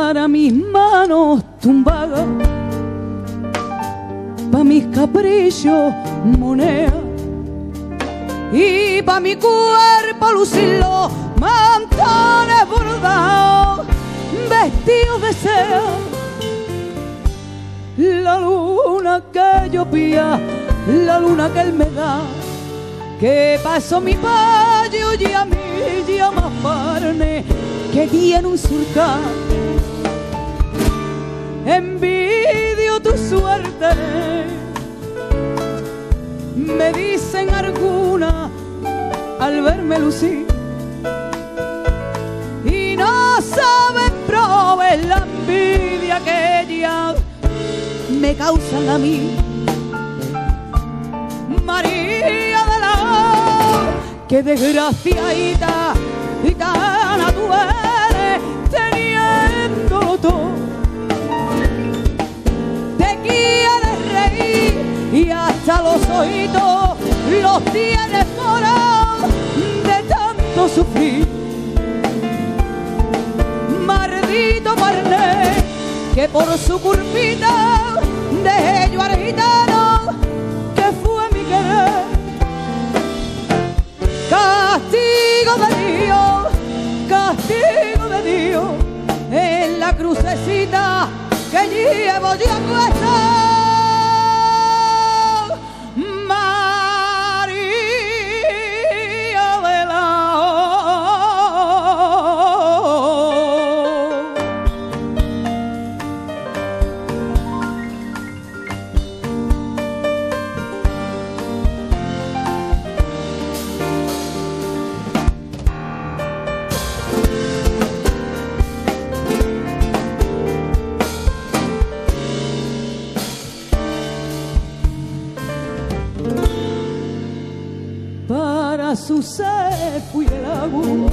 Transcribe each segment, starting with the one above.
para mis manos tumbadas, pa' mis caprichos moneda, y pa' mi cuerpo lucir los mantones bordados, vestidos de seda. La luna que yo pía, la luna que él me da, que pasó mi payo y a mí llama parne, que tiene un surcar. Envidio tu suerte, me dicen alguna al verme lucir, y no saben probar la envidia que ella me causan a mí. María de la, que desgraciadita gitana tú eres, teniéndolo todo. Te quieres reír y hasta los ojitos los tienes morados de tanto sufrir. Maldito parné, que por su curvita dejé yo al gitano, que fue mi querer. Castigo de Dios, en la crucecita que llevo yo a cuesta. Su sed fui el agua,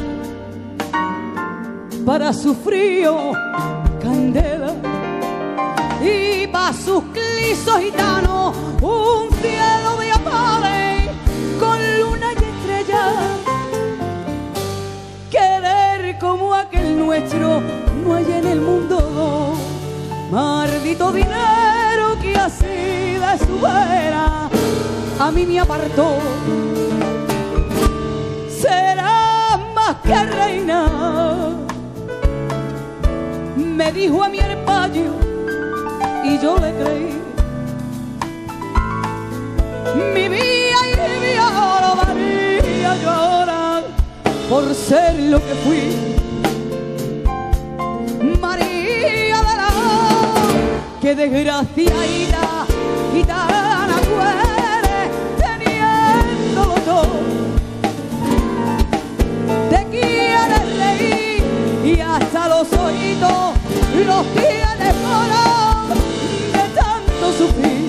para su frío candela, y para sus clisos gitanos un cielo de apare con luna y estrella. Querer como aquel nuestro no hay en el mundo, maldito dinero que así de su vera a mí me apartó. Será más que reina, me dijo a mí el payo y yo le creí. Mi vida y mi oro daría yo ahora por ser lo que fui. María de la, que desgraciadita gitana tú eres, teniéndolo todo. Te quieres reír y hasta los oídos los tienes morados de tanto sufrir.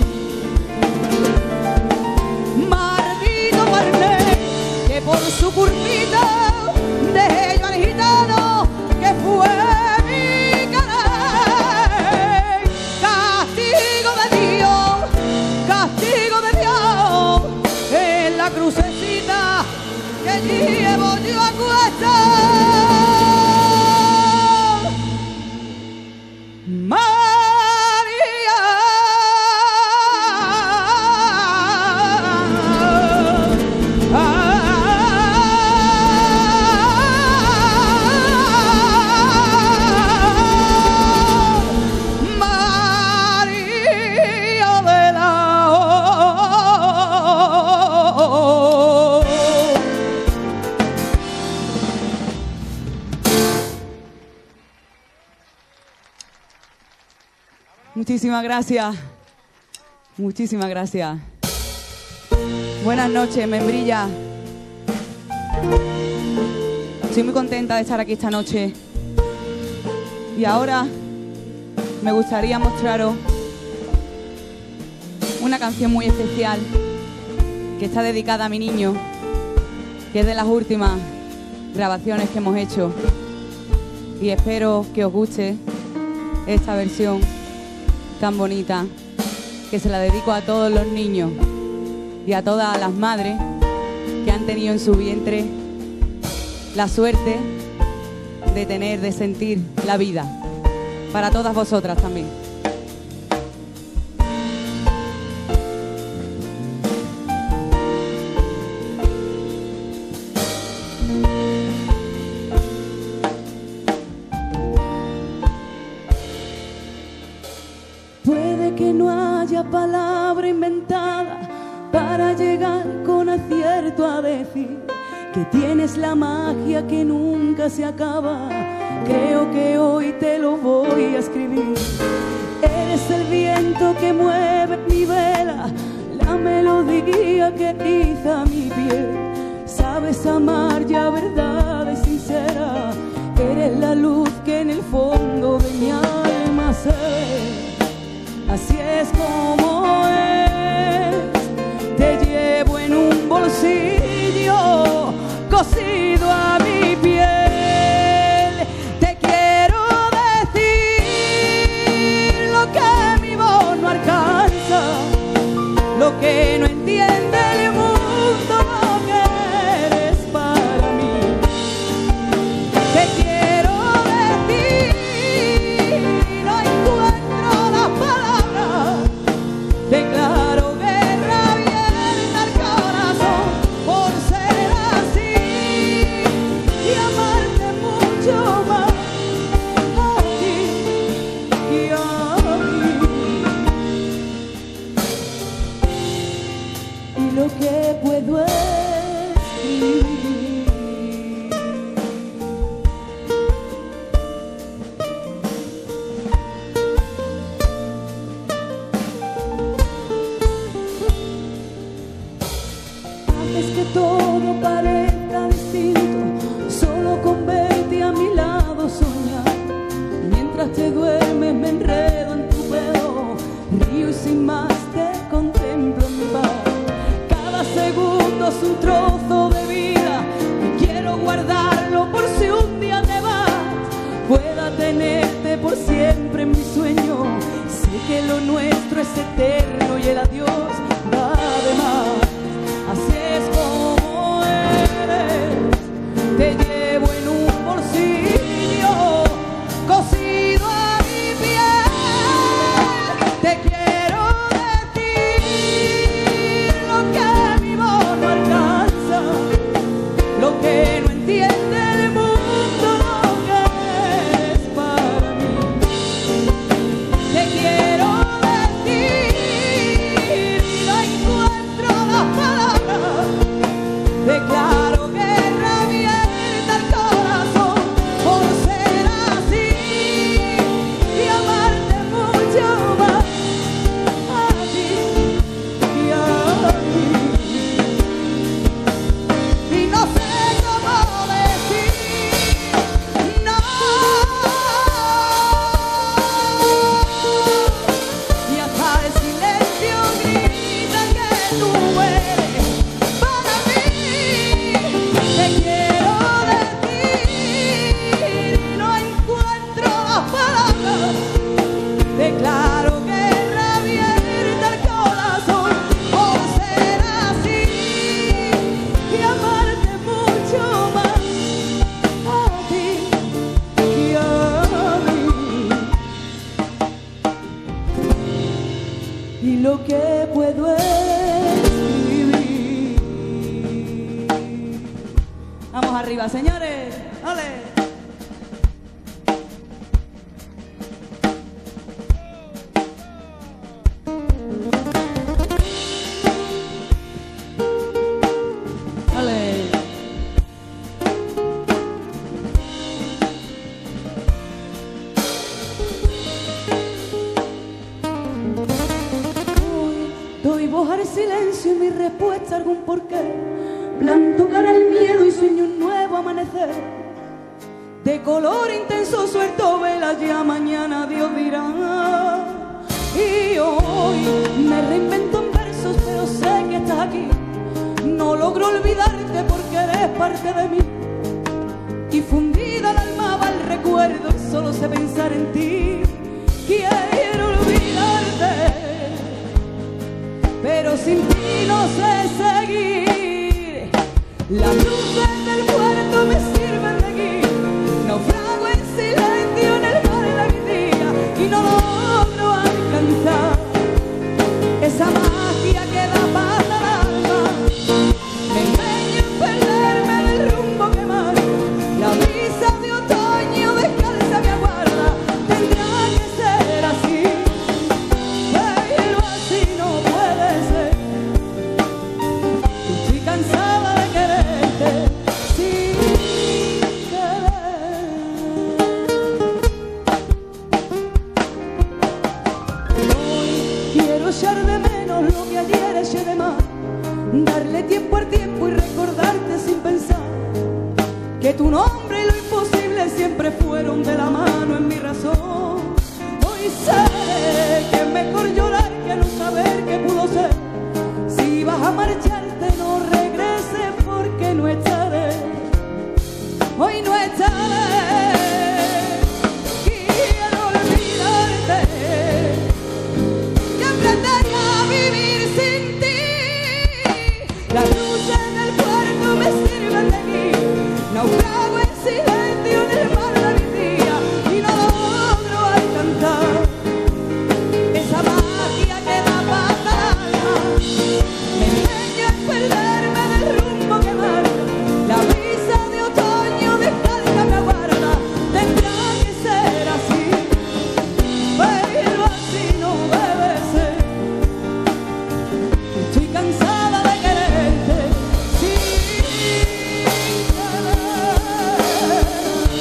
Maldito parné, que por su curvita dejé yo al gitano, que fue mi querer. Castigo de Dios, en la crucecita que llevo yo a cuesta. Muchísimas gracias. Muchísimas gracias. Buenas noches, Membrilla. Estoy muy contenta de estar aquí esta noche. Y ahora me gustaría mostraros una canción muy especial que está dedicada a mi niño, que es de las últimas grabaciones que hemos hecho. Y espero que os guste esta versión tan bonita, que se la dedico a todos los niños y a todas las madres que han tenido en su vientre la suerte de sentir la vida. para todas vosotras también. Puede que no haya palabra inventada para llegar con acierto a decir que tienes la magia que nunca se acaba. Creo que hoy te lo voy a escribir. Eres el viento que mueve mi vela, la melodía que riza mi piel. Sabes amar ya verdad y sincera, eres la luz que en el fondo de mi alma se ve. Así es como es, te llevo en un bolsillo cosido a mi piel. Te quiero decir lo que mi voz no alcanza, lo que no entiende el mundo, lo que eres para mí. Te quiero decir, no encuentro las palabras, declaro guerra abierta al corazón por ser así y amarte mucho más a ti y a mí. Y lo que puedo escribir. Haces que todo parezca distinto, solo con verte a mi lado soñar. Mientras te duermes me enredo en tu pelo, río y sin más te contemplo en mi paz. Cada segundo es un trozo de vida y quiero guardarlo por si un día te vas. Pueda tenerte por siempre en mi sueño, sé que lo nuestro es eterno y el adiós va de más. Así es como eres, te llevo en un bolsillo cosido a mi piel. Te quiero decir lo que mi voz no alcanza, lo que no entiende el mundo, lo que eres para mí. Te quiero decir, no encuentro las palabras, declaro guerra abierta al corazón por ser así y amarte mucho más a ti y a mí. Y no sé cómo decir no, y hasta el silencio grita que tú eres para mí. Te quiero decir, no encuentro las palabras, declaro guerra abierta al corazón por ser así y amarte mucho más a ti y a mí. Y lo que puedo escribir. Vamos arriba, señores. ¡Ole! ¡Ole! Doy voz al silencio y mi respuesta algún porqué. Planto cara al miedo y sueño un nuevo amanecer. De color intenso suelto velas, ya mañana Dios dirá. Y hoy me reinvento en versos, pero sé que estás aquí. No logro olvidarte porque eres parte de mí. Y fundida el alma va el recuerdo y solo sé pensar en ti. Quiero olvidarte, pero sin ti no sé seguir. Las luces del puerto me sirven de guía. Naufrago en silencio en el mar de la vida. tiempo al tiempo y recordarte sin pensar que tu nombre y lo imposible siempre fueron de la mano en mi razón. Hoy sé que es mejor llorar que no saber qué pudo ser. Si vas a marcharte no regreses porque no estaré. Hoy no estaré. Quiero olvidarte, que aprendería a vivir sin ti. Las luces del puerto me sirven de guía. Naufrago en silencio en el mar de mi día y no logro alcanzar esa magia que da paz al alma. Me empeño en perderme del rumbo que marca. La brisa de otoño descalza me aguarda. Tendrá que ser así, pero así no debe ser. Estoy cansada de quererte sin querer.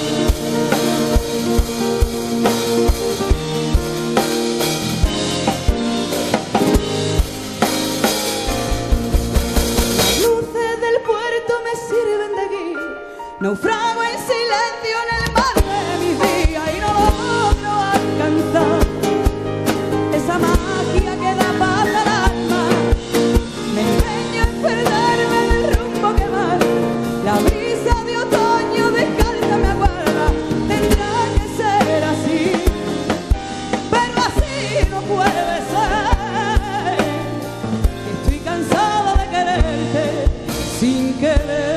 Las luces del puerto me sirven de guía. Naufrago en silencio en el mar de mis días y no logro alcanzar esa magia que da paz al alma. Me empeño en perderme del rumbo que marca. La brisa de otoño descalza me aguarda. Tendrá que ser así, pero así no puede ser. Estoy cansada de quererte sin querer.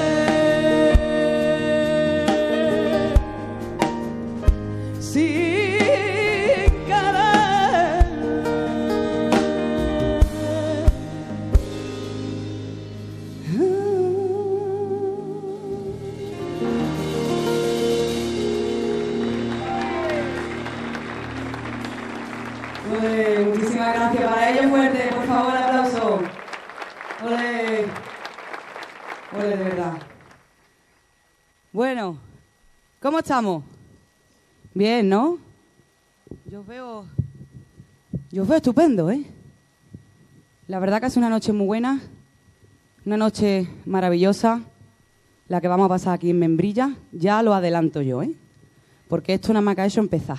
Sin querer. Ole, muchísimas gracias. Para ellos fuerte, por favor, aplauso. Ole. Ole, de verdad. Bueno, ¿cómo estamos? Bien, ¿no? Yo os veo estupendo, ¿eh? La verdad que es una noche muy buena, una noche maravillosa, la que vamos a pasar aquí en Membrilla. Ya lo adelanto yo, ¿eh? Porque esto nada más que ha hecho empezar.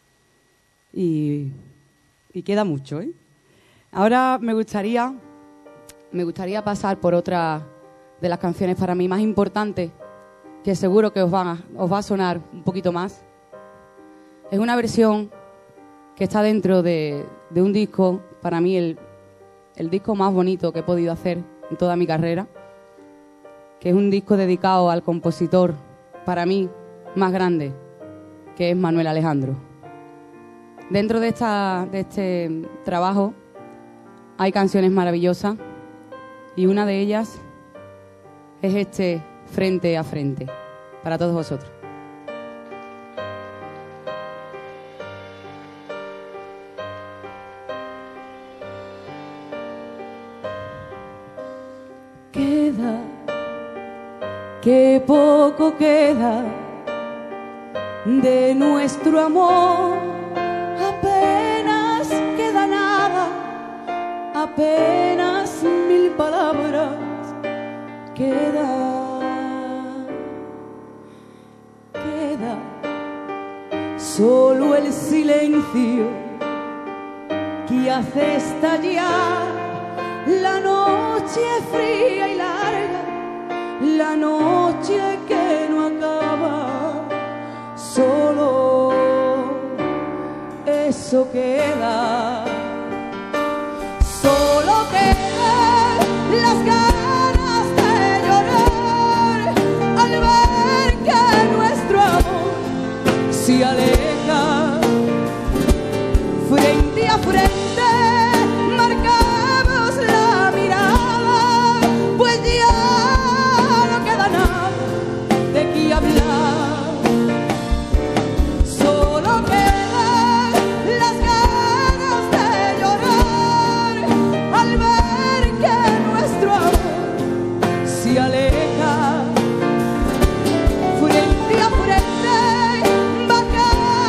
Y queda mucho, ¿eh? Ahora me gustaría pasar por otra de las canciones para mí más importantes, que seguro que os va a sonar un poquito más. Es una versión que está dentro de un disco, para mí el disco más bonito que he podido hacer en toda mi carrera, que es un disco dedicado al compositor, para mí, más grande, que es Manuel Alejandro. Dentro de este trabajo hay canciones maravillosas y una de ellas es este Frente a Frente, para todos vosotros. Queda, que poco queda de nuestro amor, apenas queda nada, apenas 1000 palabras queda solo el silencio que hace estallar la noche fría y larga, la noche que no acaba. Solo eso queda, solo quedan las ganas de llorar al ver que nuestro amor se aleja. Frente a frente marcamos la mirada, pues ya no queda nada de qué hablar. Solo quedan las ganas de llorar al ver que nuestro amor se aleja. Frente a frente marcamos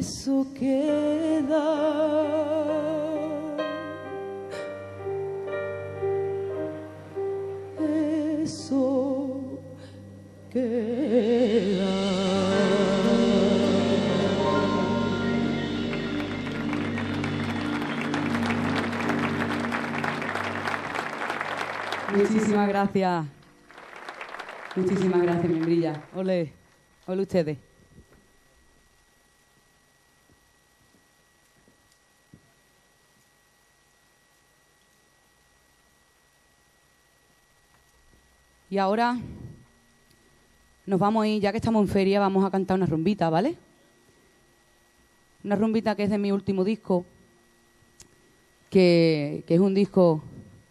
eso queda. Eso queda. Muchísimas gracias. Muchísimas gracias, Membrilla. Ole, ole ustedes. Y ahora nos vamos a ir, ya que estamos en feria, vamos a cantar una rumbita, ¿vale? Una rumbita que es de mi último disco, que es un disco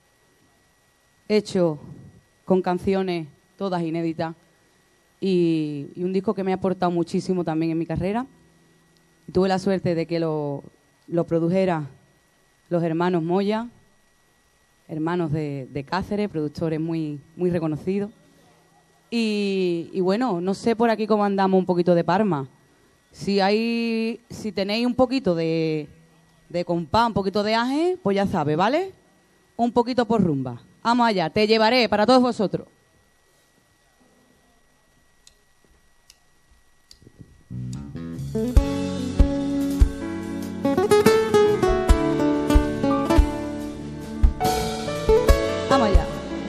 hecho con canciones todas inéditas y un disco que me ha aportado muchísimo también en mi carrera. Y tuve la suerte de que lo produjera los hermanos Moya, hermanos de Cáceres, productores muy reconocidos. Y bueno, no sé por aquí cómo andamos un poquito de Parma. Si tenéis un poquito de compás, un poquito de aje, pues ya sabes, ¿vale? Un poquito por rumba. Vamos allá, te llevaré para todos vosotros. Vamos allá.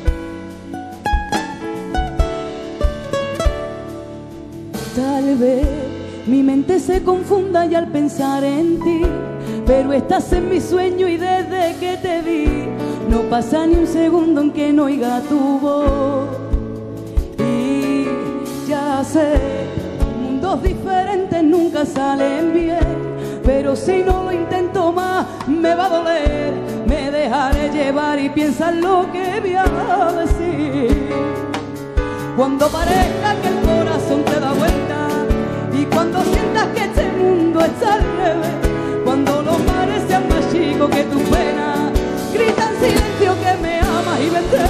Tal vez mi mente se confunda ya al pensar en ti, pero estás en mi sueño y desde que te vi no pasa ni un segundo en que no oiga tu voz. Y ya sé, mundos diferentes nunca salen bien, pero si no lo intento más me va a doler. Me dejaré llevar y piensa lo que voy a decir. Cuando parezca que el corazón te da vuelta y cuando sientas que este mundo está al revés, cuando los mares sean más chicos que tu pena, grita en silencio que me amas y vendré.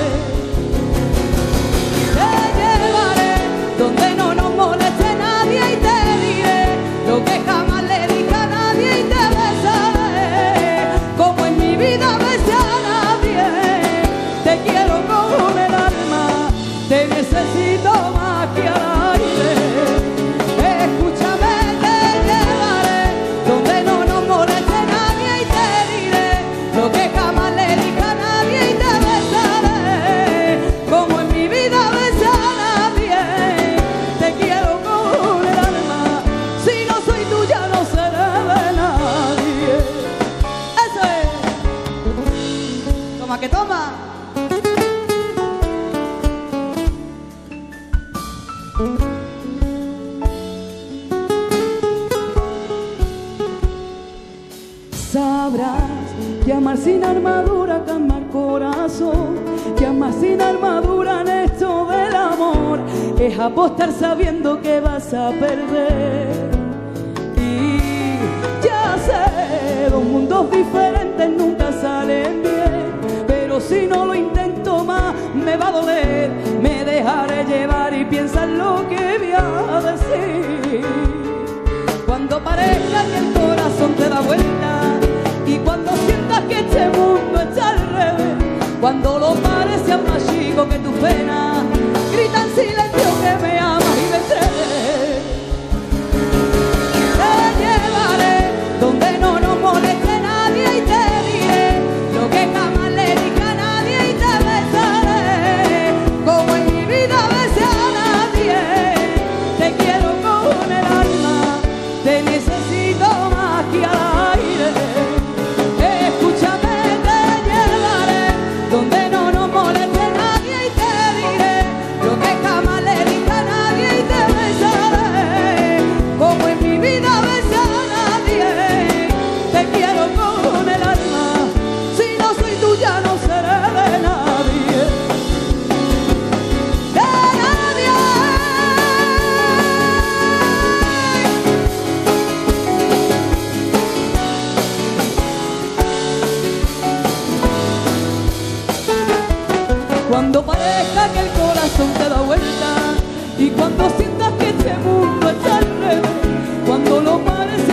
Te llevaré donde no nos moleste nadie y te diré lo que jamás le dije a nadie y te besaré como en mi vida besé a nadie. Te quiero con el alma, te necesito más que al aire. Escúchame, te llevaré donde no nos moleste nadie y te diré lo que jamás le dije a nadie y te besaré como en mi vida besé a nadie. Te quiero con el alma, si no soy tuya no seré de nadie. Eso es. Toma que toma. Sabrás que amar sin armadura calma el corazón, que amar sin armadura en esto del amor es apostar sabiendo que vas a perder. Y ya sé, dos mundos diferentes nunca salen bien, pero si no lo intento más me va a doler. Me dejaré llevar y piensa en lo que voy a decir. Cuando parezca que el corazón te da vuelta y cuando sientas que este mundo está al revés, cuando los mares sean más chicos que tu pena, grita en silencio que me amas y vendré. Te llevaré donde no nos moleste nadie y te diré lo que jamás le dije a nadie y te besaré como en mi vida besé a nadie. Te quiero con el alma, te necesito más que al aire. Escúchame, te llevaré donde no nos moleste nadie y te diré lo que jamás le dije a nadie y te besaré como en mi vida besé a nadie. Te quiero con el alma, si no soy tuya no seré de nadie. De nadie. Cuando parezca que el corazón te da vuelta y cuando sientas que este mundo está al revés, cuando los mares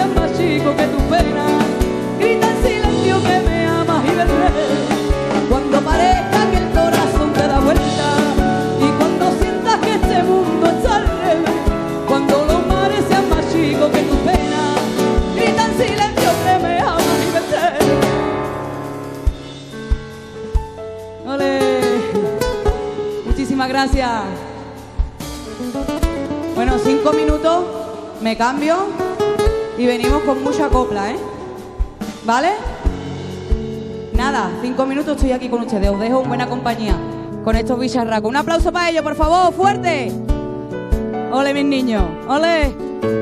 Muchísimas gracias. Bueno, 5 minutos, me cambio y venimos con mucha copla, ¿eh? ¿Vale? Nada, 5 minutos estoy aquí con ustedes. Os dejo en buena compañía con estos bicharracos. Un aplauso para ellos, por favor, fuerte. Ole, mis niños, ole.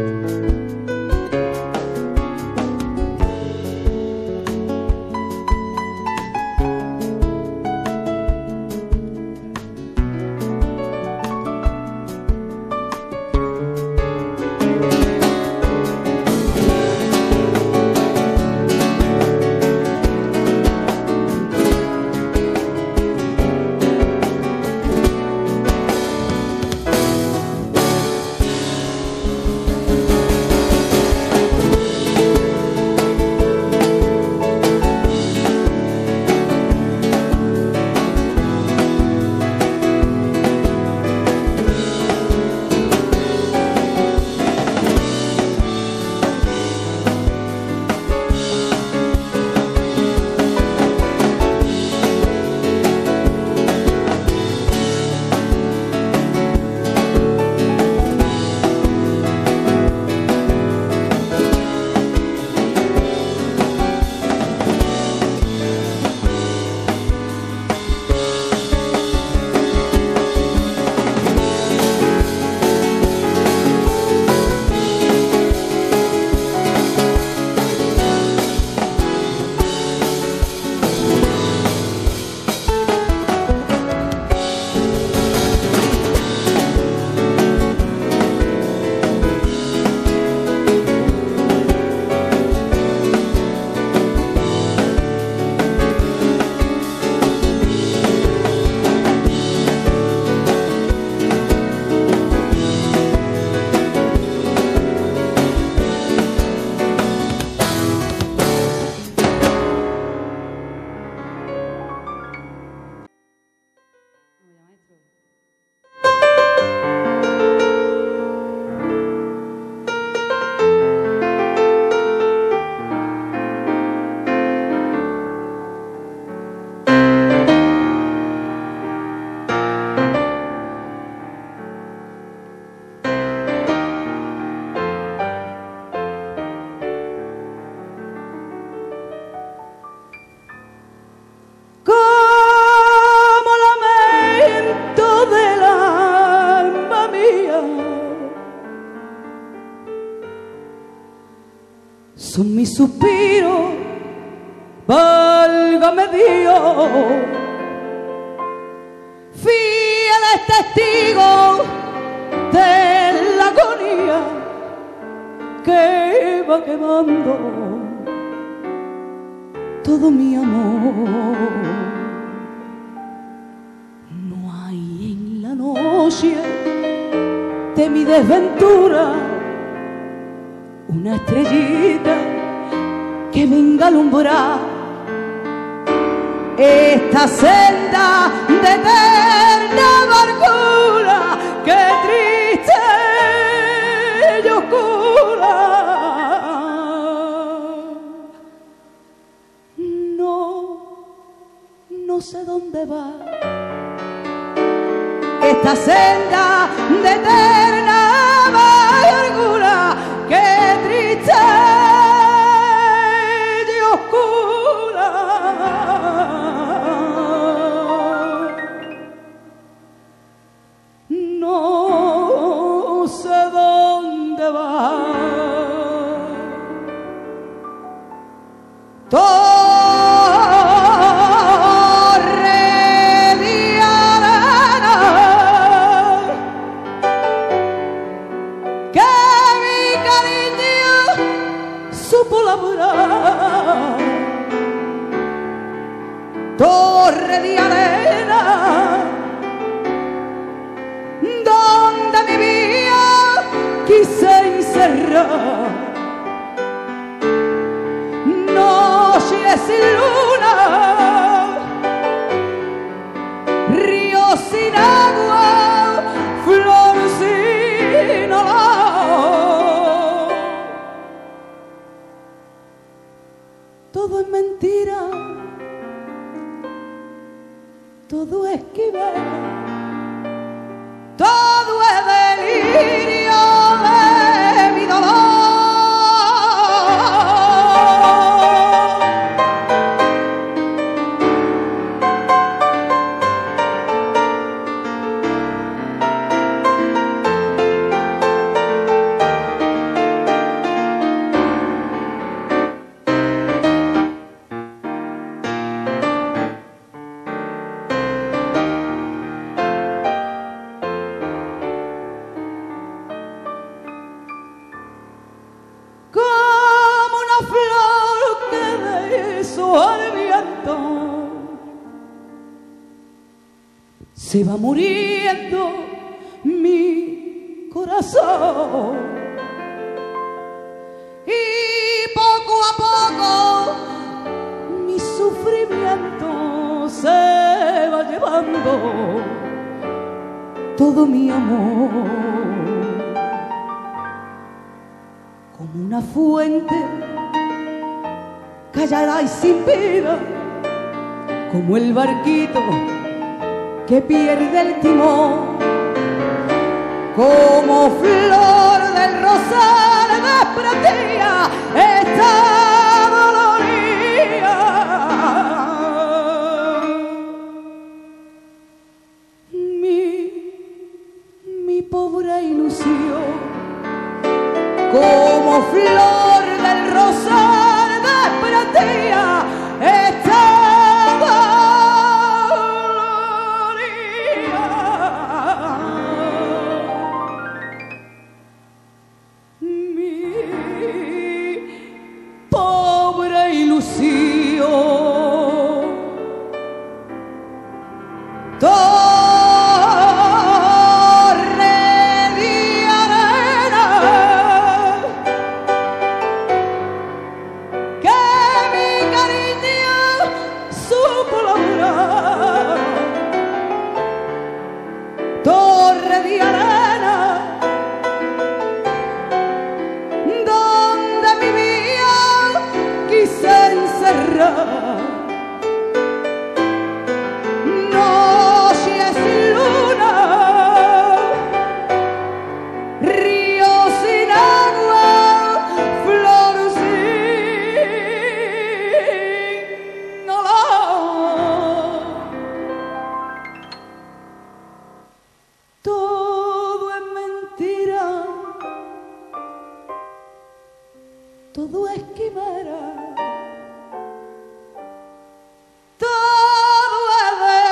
Son mis suspiros, válgame Dios, fieles testigos de la agonía que va quemando todo mi amor. No hay en la noche de mi desventura una estrellita que venga a alumbrar esta senda de eterna amargura que triste y oscura. No sé dónde va esta senda de eterna amargura que triste y oscura. No sé dónde va. Torre de arena, donde mi vida quise encerrar noche sin luna, río sin agua, flor sin olor. Todo es mentira, todo es quimera, de mi dolor. Como una flor que besó al viento, se va muriendo mi corazón, y poco a poco mi sufrimiento se va llevando todo mi amor. Como una fuente callada y sin vida, como el barquito que pierde el timón, como flor del rosal desprendida esta dolorida. Mi pobre ilusión, como flor del rosal desprendida esta dolorida. Mi pobre ilusión, torre de arena, donde mi vida quise encerrar noche sin luna, río sin agua, flor sin olor. Todo es mentira, todo es quimera, todo es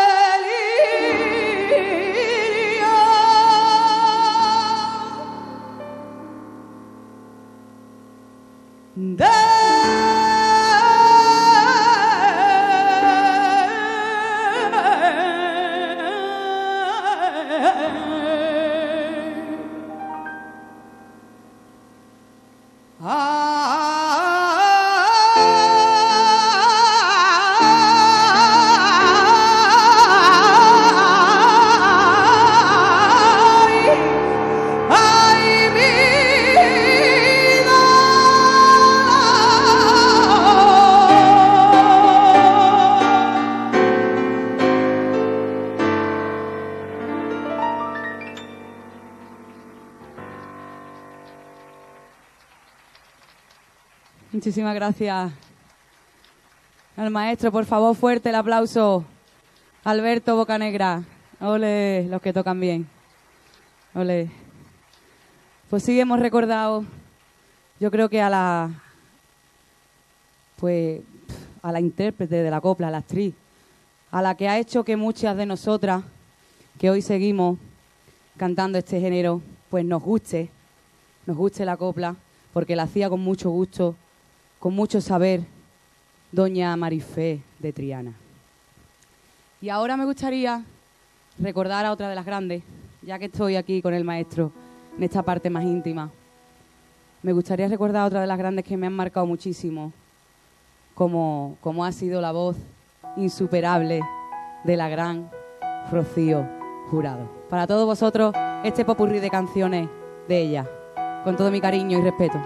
delirio. Ay, mi vida. Muchísimas gracias al maestro. Por favor, fuerte el aplauso. Alberto Bocanegra. Ole, los que tocan bien. Ole. Pues sí, hemos recordado, yo creo que a la intérprete de la copla, a la actriz, a la que ha hecho que muchas de nosotras, que hoy seguimos cantando este género, pues nos guste la copla, porque la hacía con mucho gusto, con mucho saber, doña Marifé de Triana. Y ahora me gustaría recordar a otra de las grandes, ya que estoy aquí con el maestro en esta parte más íntima. Me gustaría recordar a otra de las grandes que me han marcado muchísimo, como ha sido la voz insuperable de la gran Rocío Jurado. Para todos vosotros, este popurrí de canciones de ella, con todo mi cariño y respeto.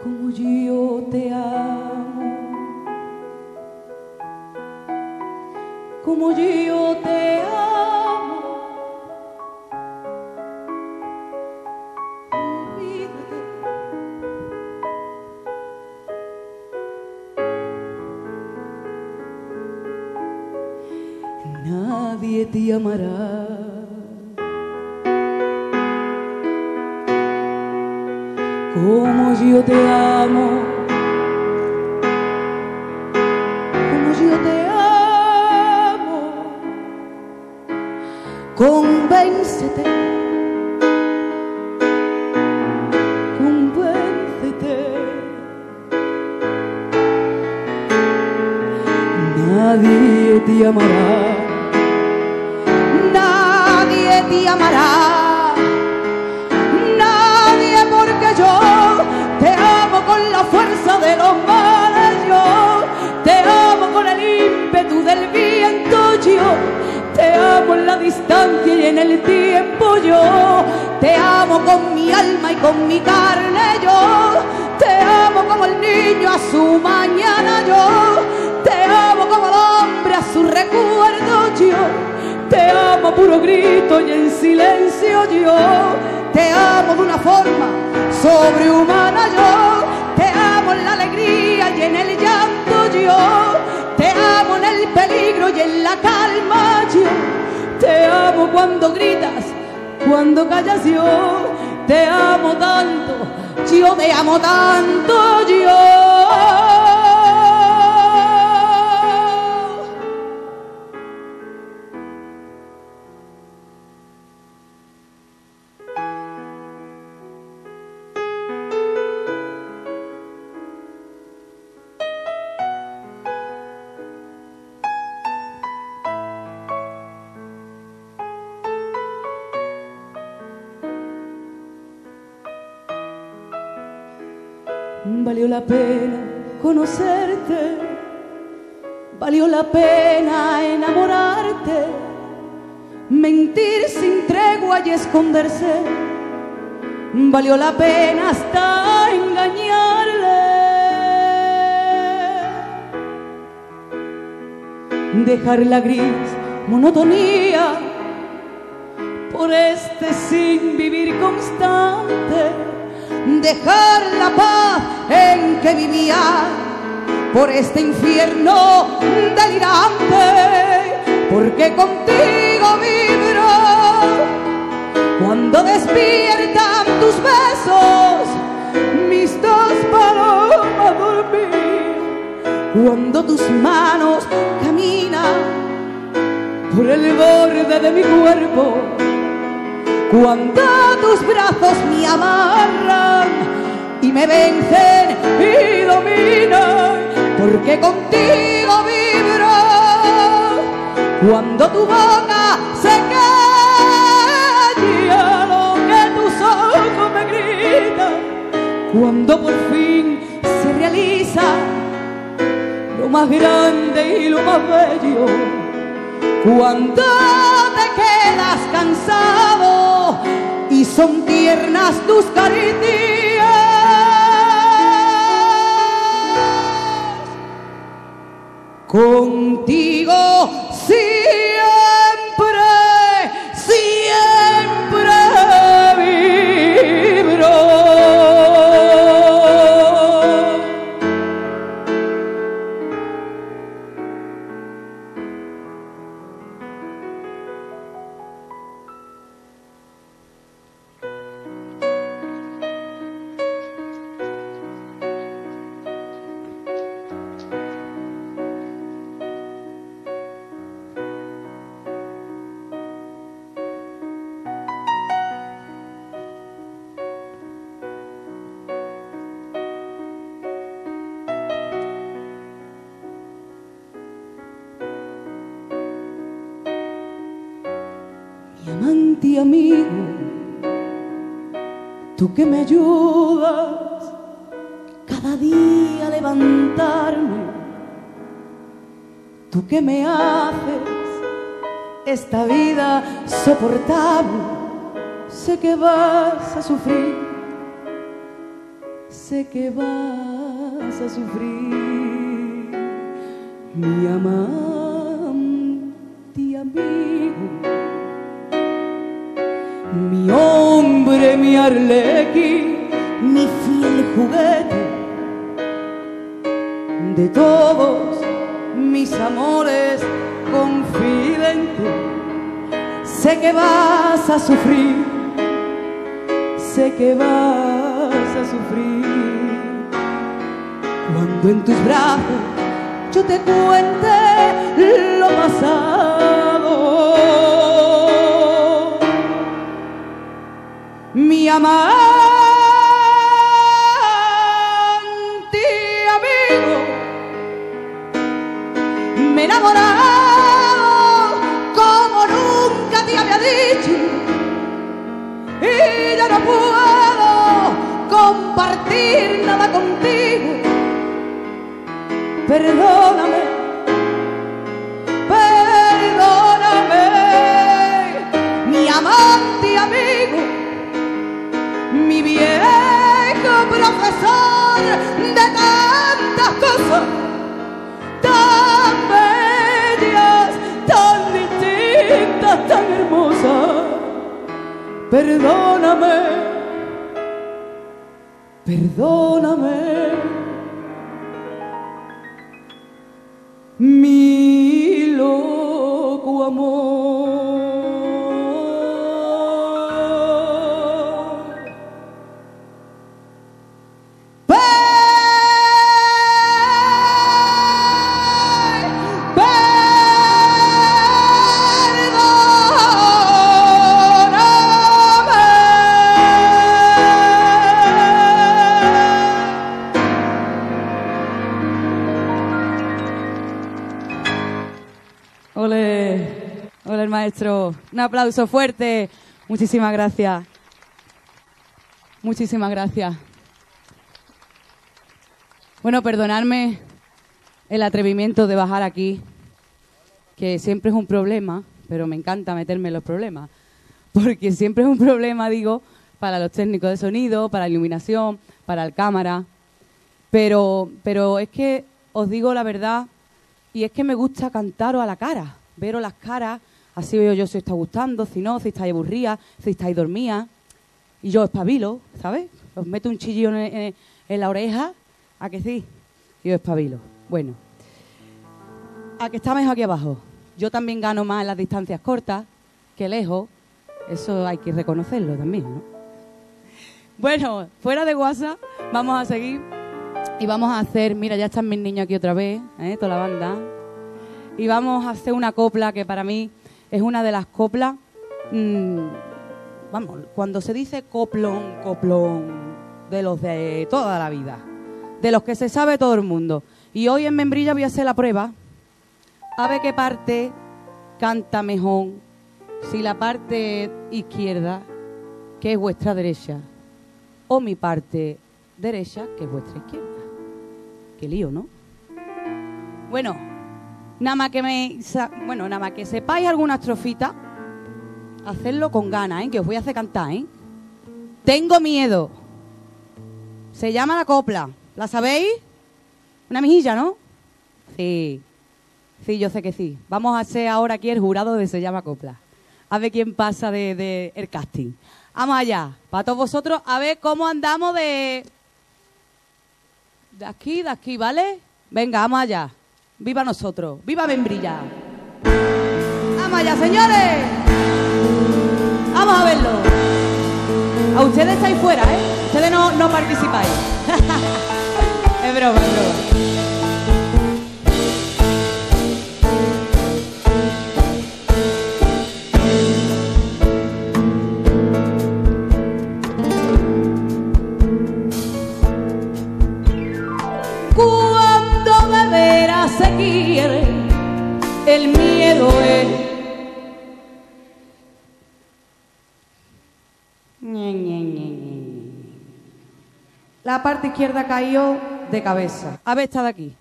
como yo te amo, como yo te amo. Olvídate. Nadie te amará como yo te amo, como yo te amo. Convéncete, convéncete. Nadie te amará, nadie te amará, nadie, porque yo te amo con la fuerza de los mares, yo te amo con el ímpetu del viento, yo te amo en la distancia y en el tiempo, yo te amo con mi alma y con mi carne, yo te amo como el niño a su mañana, yo te amo como el hombre a su recuerdo, yo te amo a puro grito y en silencio, yo te amo de una forma sobrehumana, yo te amo en la alegría y en el llanto, yo te amo en el peligro y en la calma, yo te amo cuando gritas, cuando callas, yo te amo tanto, yo te amo tanto, yo. Valió la pena conocerte, valió la pena enamorarte, mentir sin tregua y esconderse, valió la pena hasta engañarle, dejar la gris monotonía por este sin vivir constante, dejar la paz en que vivía por este infierno delirante, porque contigo vibro cuando despiertan tus besos mis dos palomas dormir, cuando tus manos caminan por el borde de mi cuerpo, cuando tus brazos me amarran y me vencen y dominan, porque contigo vibro cuando tu boca se calla lo que tus ojos me gritan, cuando por fin se realiza lo más grande y lo más bello, cuando te quedas cansado y son tiernas tus caricias, contigo siempre, siempre vibro. Mi amante y amigo, tú que me ayudas cada día a levantarme, tú que me haces esta vida soportable, sé que vas a sufrir, sé que vas a sufrir, mi amante amigo, mi hombre, mi arlequín, mi fiel juguete, de todos mis amores confidente. Sé que vas a sufrir, sé que vas a sufrir, cuando en tus brazos yo te cuente lo pasado. Mi amante amigo, me he enamorado como nunca te había dicho, y ya no puedo compartir nada contigo. Perdóname, perdóname, mi amante amigo, mi viejo profesor de tantas cosas tan bellas, tan distintas, tan hermosas. Perdóname, perdóname, mi loco amor. Ole, ole el maestro. Un aplauso fuerte. Muchísimas gracias. Muchísimas gracias. Bueno, perdonadme el atrevimiento de bajar aquí, que siempre es un problema, pero me encanta meterme en los problemas, porque siempre es un problema, digo, para los técnicos de sonido, para la iluminación, para el cámara, pero es que os digo la verdad. Y es que me gusta cantaros a la cara, veros las caras, así veo yo si os está gustando, si no, si estáis aburridas, si estáis dormidas. Y yo espabilo, ¿sabes? Os meto un chillón en la oreja, ¿a que sí? Y yo espabilo. Bueno, ¿a que está mejor aquí abajo? Yo también gano más en las distancias cortas que lejos. Eso hay que reconocerlo también, ¿no? Bueno, fuera de WhatsApp, vamos a seguir. Y vamos a hacer, mira, ya están mis niños aquí otra vez, toda la banda. Y vamos a hacer una copla que para mí es una de las coplas, vamos, cuando se dice coplón, coplón, de los de toda la vida, de los que se sabe todo el mundo. Y hoy en Membrilla voy a hacer la prueba, a ver qué parte canta mejor, si la parte izquierda, que es vuestra derecha, o mi parte derecha, que es vuestra izquierda. Qué lío, ¿no? Bueno, nada más que sepáis alguna estrofita, hacedlo con ganas, que os voy a hacer cantar, Tengo miedo. Se llama la copla. ¿La sabéis? Una mejilla, ¿no? Sí. Sí, yo sé que sí. Vamos a hacer ahora aquí el jurado de Se llama copla. A ver quién pasa de el casting. Vamos allá. Para todos vosotros, a ver cómo andamos de aquí, ¿vale? Venga, vamos allá. ¡Viva nosotros! ¡Viva Membrilla! ¡Vamos allá, señores! ¡Vamos a verlo! A ustedes estáis fuera, Ustedes no participáis. Es broma, es broma. Se quiere, el miedo es. La parte izquierda cayó de cabeza. A ver, esta de aquí.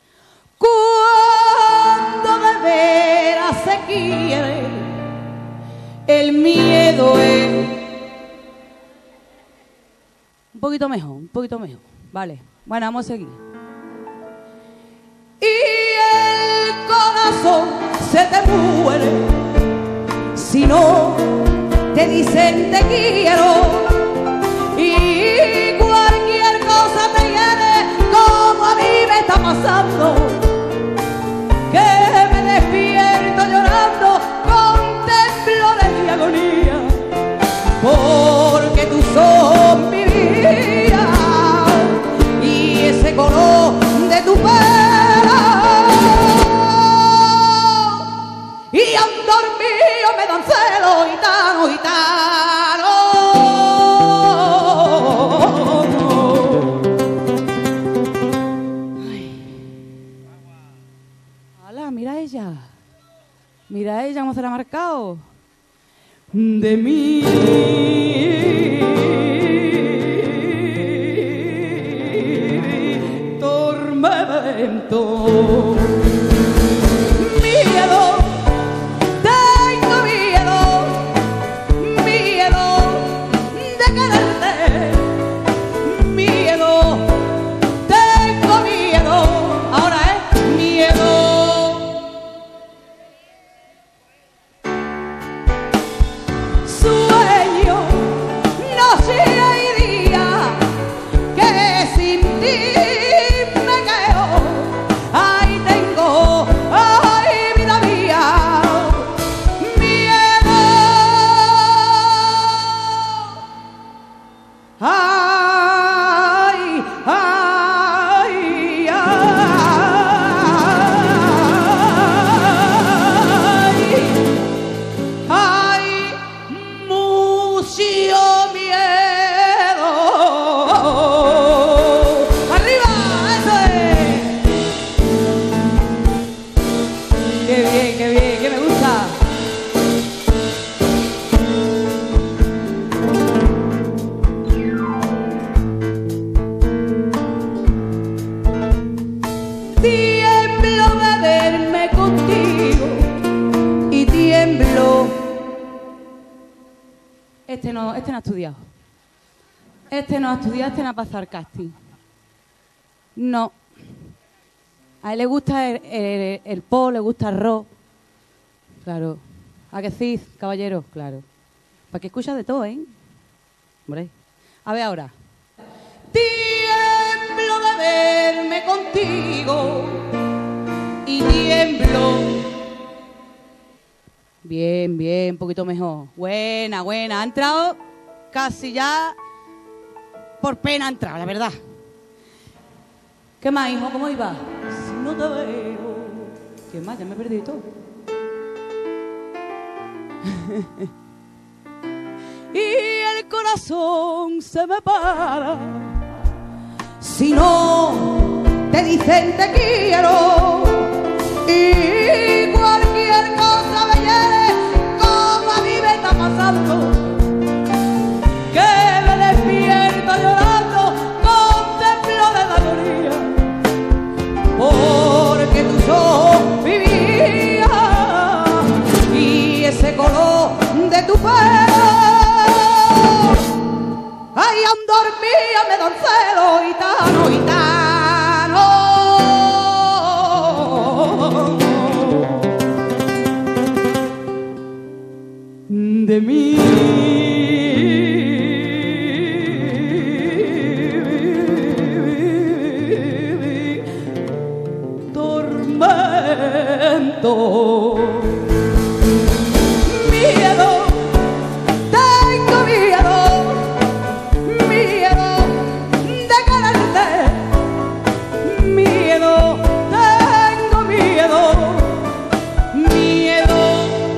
Cuando de veras se quiere, el miedo es. poquito mejor, un poquito mejor. Vale, bueno, vamos a seguir. Y el corazón se te muere si no te dicen te quiero. Y cualquier cosa te hiere como a mí me está pasando, que me despierto llorando con temblores y agonía, porque tú sos mi vida y ese color de tu pelo y a un dormido me dan celos, gitano, gitano. ¡Hala, mira ella! Mira ella cómo se la ha marcado. De mí tormento, miedo, tengo miedo, miedo de quererte, miedo, tengo miedo, ahora es miedo. Sueño, noche y día, que sin ti me quedo. Ahí tengo, ay, vida mía, miedo. Ay, ay, ay, ay, mucho miedo. ¡Arriba! ¡Eso es! ¡Qué bien, que me gusta! Tiemblo de verme contigo y tiemblo. Este no ha estudiado. Este no ha estudiado, este no ha pasado el casting. No. A él le gusta el pop, le gusta el rock. Claro. ¿A qué sí, caballero? Claro. ¿Para qué escuchas de todo, Hombre. A ver ahora. Tiemblo de verme contigo y tiemblo. Bien, bien, un poquito mejor. Buena, buena. Ha entrado casi ya por pena ha entrado, la verdad. ¿Qué más, hijo? ¿Cómo iba? Si no te veo. ¿Qué más? Ya me he perdido todo. Y el corazón se me para si no te dicen te quiero. Y cualquier cosa me hiere como a mí me está pasando, que me despierto llorando con temblores de agonía, porque tú sos mi vida y ese color de tu pelo. Ay, a un dormido me dan celos, gitano, gitano. De mí tormento, miedo, tengo miedo, miedo de quererte, miedo, tengo miedo, miedo.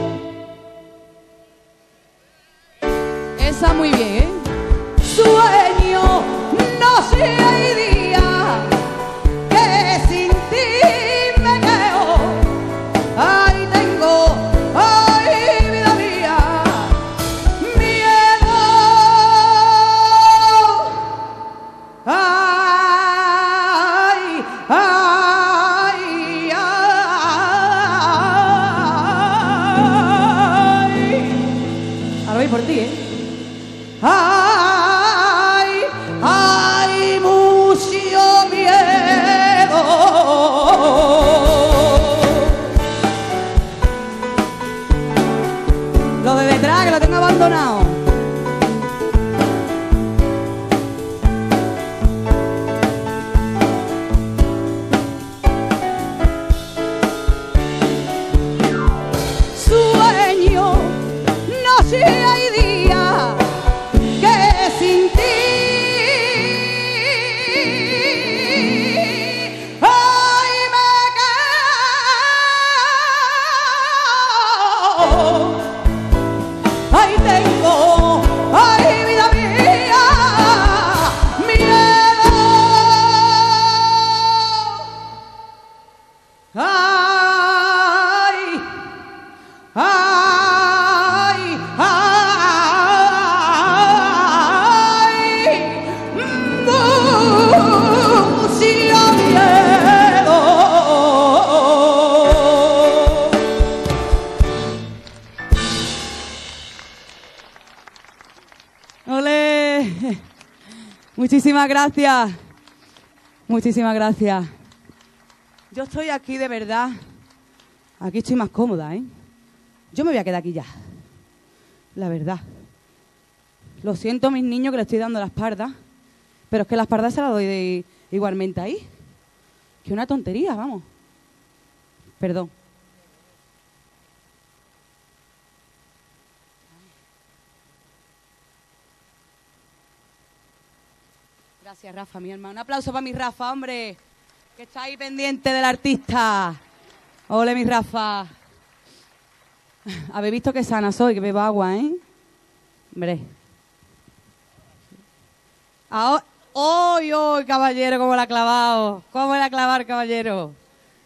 Esa muy bien, Sueño, noche y día, que sin ti me quedo. Ahí tengo, Muchísimas gracias. Muchísimas gracias. Yo estoy aquí de verdad. Aquí estoy más cómoda, ¿eh? Yo me voy a quedar aquí ya. La verdad. Lo siento, mis niños, que le estoy dando la espalda. Pero es que la espalda se la doy igualmente ahí. Que una tontería, vamos. Perdón. Gracias, Rafa, mi hermano. Un aplauso para mi Rafa, hombre, que está ahí pendiente del artista. Ole, mi Rafa. Habéis visto que sana soy, que bebo agua, ¿eh? Hombre. Ahora, ¡Oy, oy, caballero, cómo la ha clavado! ¿Cómo la ha clavado el caballero?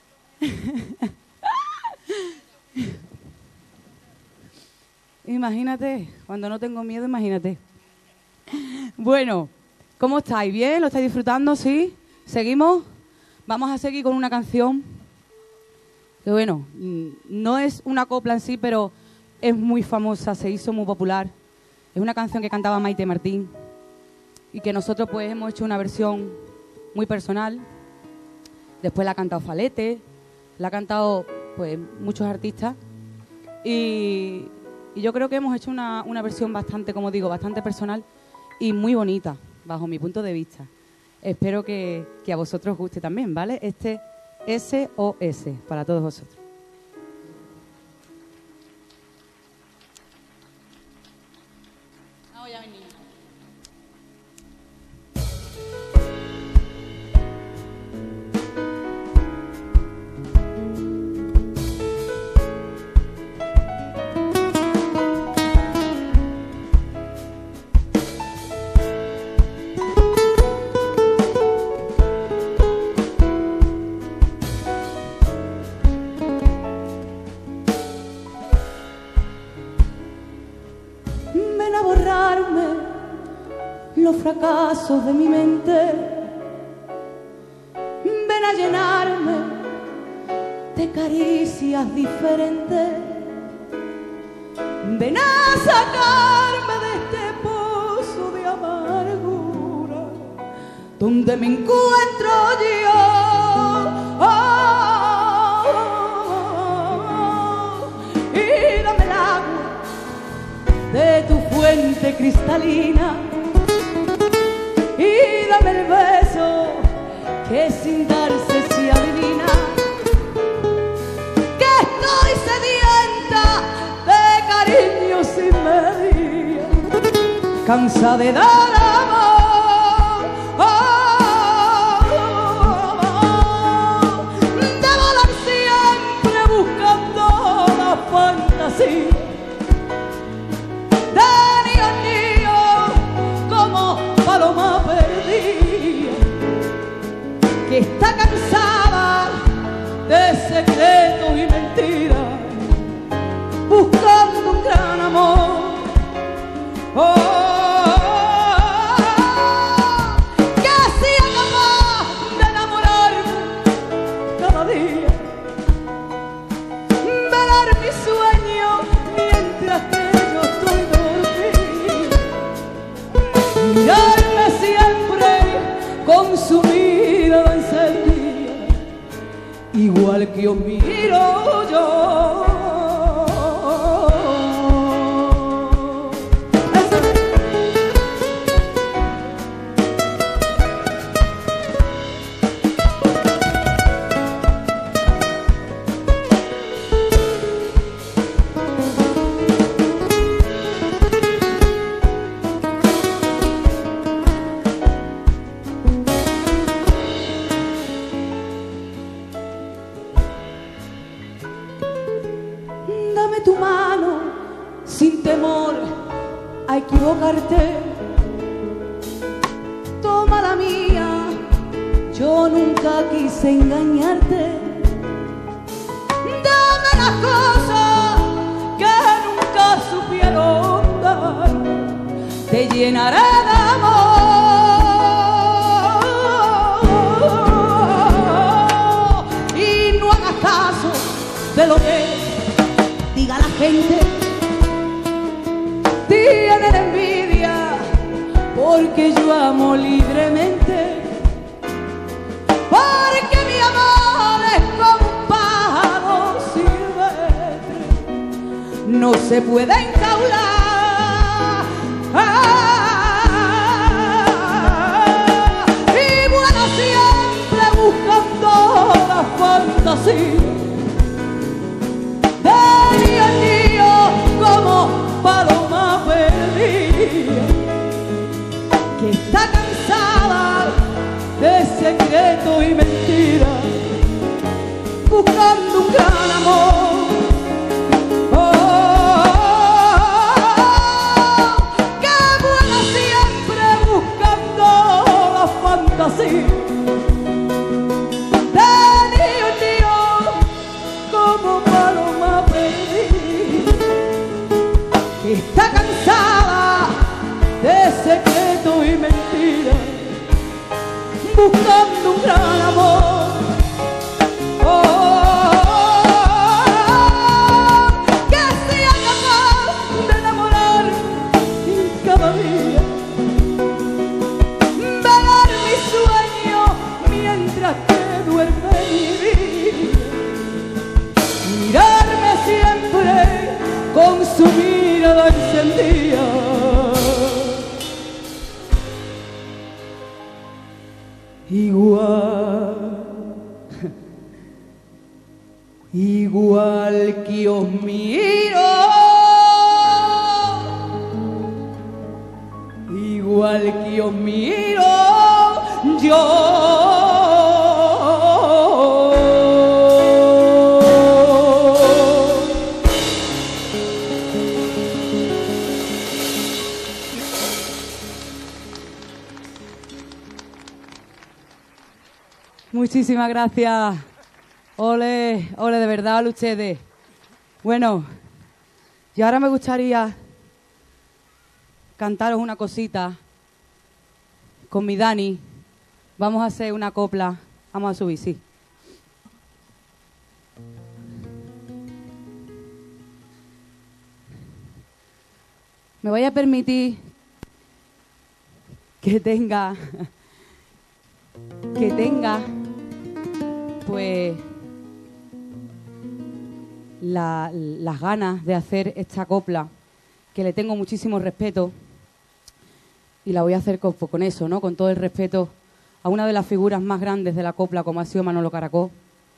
Imagínate, cuando no tengo miedo, imagínate. Bueno, ¿cómo estáis? ¿Bien? ¿Lo estáis disfrutando? ¿Sí? ¿Seguimos? Vamos a seguir con una canción que, bueno, no es una copla en sí, pero es muy famosa, se hizo muy popular. Es una canción que cantaba Maite Martín y que nosotros pues hemos hecho una versión muy personal. Después la ha cantado Falete, la ha cantado pues muchos artistas y yo creo que hemos hecho una versión bastante, como digo, bastante personal y muy bonita, bajo mi punto de vista. Espero que a vosotros os guste también, ¿vale? Este SOS para todos vosotros. Vamos ya, niños. Los fracasos de mi mente, ven a llenarme de caricias diferentes, ven a sacarme de este pozo de amargura donde me encuentro yo. Y dame el agua de tu fuente cristalina y dame el beso que sin darse se adivina, que estoy sedienta de cariño sin medida, cansada de dar amor, de volar siempre buscando la fantasía. Paloma perdida que está cansada de secretos y mentiras, buscando un gran amor. Que sea capaz de enamorarme cada día, velar mi sueño mientras que yo estoy dormida, mirarme siempre con su mirada encendida, igual que os miro yo. tu mano sin temor a equivocarte. Toma la mía, yo nunca quise engañarte. Dame las cosas que nunca supieron dar, te llenaré de amor. Y no hagas caso de lo que diga la gente. Tienen envidia porque yo amo libremente, porque mi amor es como un pájaro silvestre, no se puede encaular. Y bueno, siempre buscando la fantasía, de día en día como paloma perdida, que está cansada de secreto y mentira, buscando un gran amor. Que vuela siempre buscando la fantasía, de día en día como paloma perdida, que está cansada de secreto y mentira, buscando un gran amor. Que sea capaz de enamorar cada día, velar mi sueño mientras que duerme mi vida, mirarme siempre con su mirada encendida. Igual que os miro, igual que os miro yo. Muchísimas gracias. Ole, ole, de verdad, ole ustedes. Bueno, y ahora me gustaría cantaros una cosita con mi Dani. Vamos a hacer una copla. Vamos a subir, sí. Me voy a permitir que tenga pues las ganas de hacer esta copla, que le tengo muchísimo respeto, y la voy a hacer con eso, ¿no? Con todo el respeto a una de las figuras más grandes de la copla, como ha sido Manolo Caracol.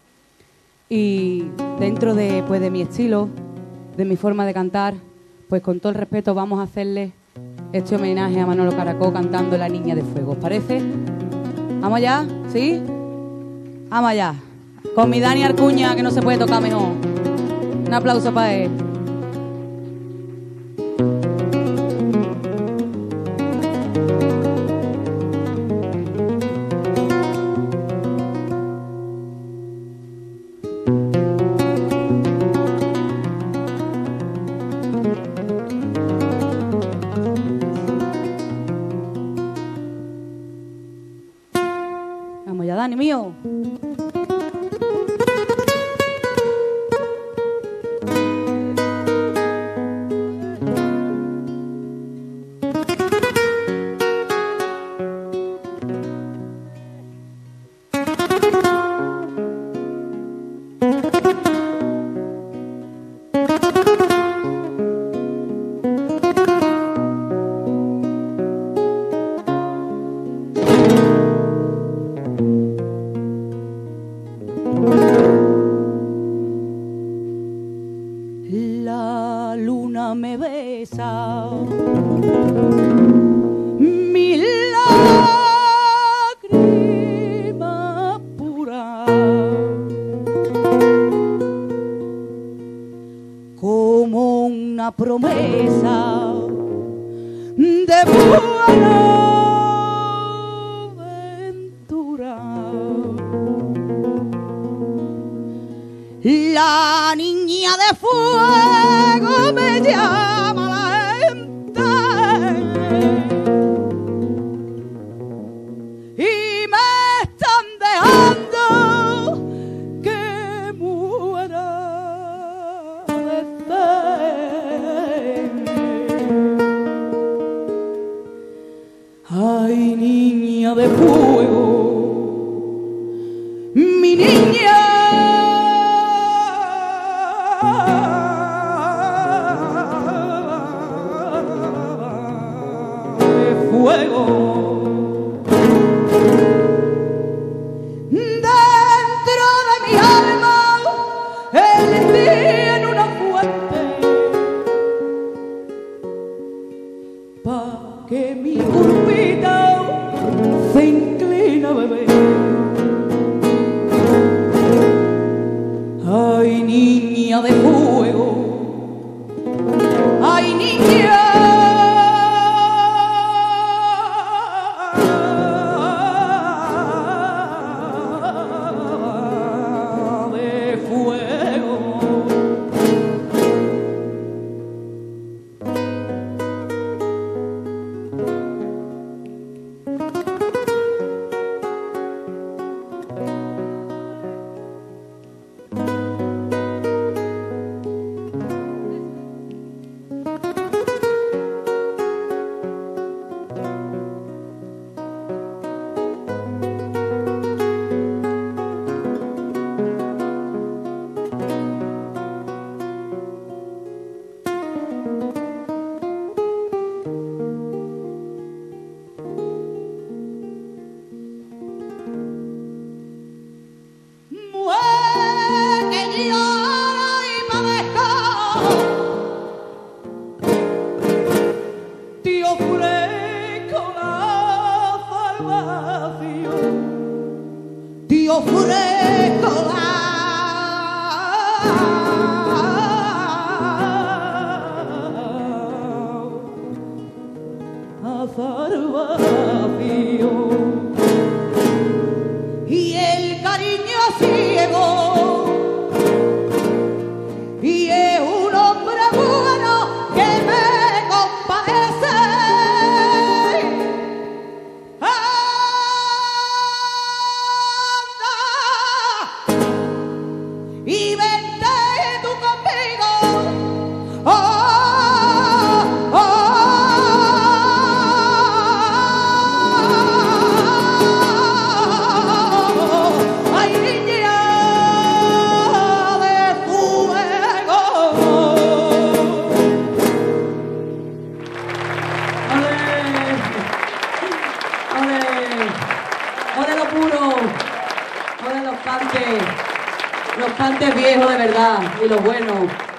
Y dentro de mi estilo, de mi forma de cantar, pues con todo el respeto vamos a hacerle este homenaje a Manolo Caracol cantando La Niña de Fuego. ¿Os parece? ¿Vamos allá? ¿Sí? Vamos allá. Con mi Dani Arcuña, que no se puede tocar mejor. Un aplauso para él. Vamos allá, Dani mío. La luna me besa, mi lágrima pura promesa de Buenaventura. La niña de fuego me llama la gente y me están dejando que muera de sed. Ay, niña de fuego, mi niña de fuego. Dentro de mi alma él tiene una fuente pa' que mi curvita se inclina, bebé. Ay, niña de fuego, ay, niña de fuego. Te ofrezco la salvación y el cariño ciego y es un hombre bueno que me compadece. Y vente tú conmigo, oh, oh, oh. Ay, niña de fuego. ¡Ole! ¡Ole lo puro! ¡Ole los cantes viejos de verdad y los buenos!